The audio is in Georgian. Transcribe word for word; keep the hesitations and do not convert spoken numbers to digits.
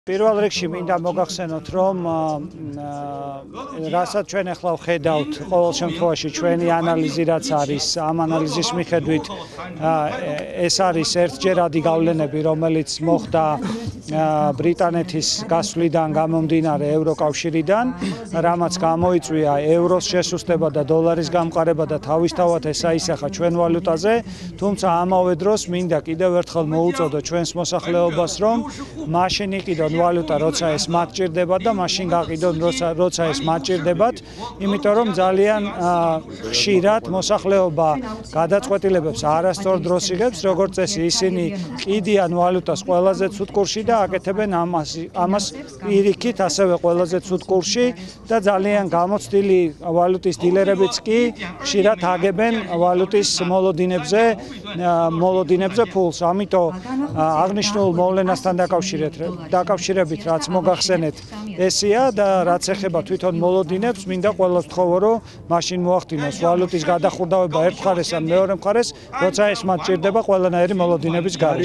პირველ რიგში მინდა მოგახსენოთ, რომ რასაც ჩვენ ახლა ვხედავთ, ყოველ შემთხვევაში ჩვენი ანალიზი რაც არის, ამ ანალიზის მიხედვით ეს არის ერთჯერადი გავლენები, რომელიც მოხდა ბრიტანეთის გასვლიდან გამომდინარე ევროკავშირიდან, რამაც გამოიწვია ევროს შესუსტება და დოლარის გამყარება და თავისთავად ეს აისახა ჩვენ ვალუტაზე, თუმცა ამავე დროს მინდა კიდევ ერთხელ მოუწოდო ჩვენს მოსახლეობას, რომ მაშინ იყიდონ ვალუტა, როცა ეს მათ ჭირდებათ და მაშინ გაყიდონ, როცა როცა ეს მათ ჭირდებათ, იმიტომ რომ ძალიან ხშირად მოსახლეობა გადაწყვეტილებებს არასწორ დროს იღებს, როგორც წესი ისინი ყიდიან ვალუტას ყველაზე ცუდ კურსში და აკეთებენ ამას ამას პირიქით ასევე ყველაზე ცუდ კურსში და ძალიან გამოცდილი ვალუტის დილერებიც კი ხშირად აგებენ ვალუტის მოლოდინებზე მოლოდინებზე ფულს. ამიტომ აღნიშნულ მოვლენასთან დაკავშირებით რაც მოგახსენეთ ესია და რაც ეხება თვითონ მოლოდინებს, მინდა ყველას ვთხოვო, რომ მაშინ მოახდინოს ვალუტის გადახურდავება ერთ მხარეს ან მეორე მხარეს, როცა ეს მათ ჭირდება ყველანაირი მოლოდინების გარშემო.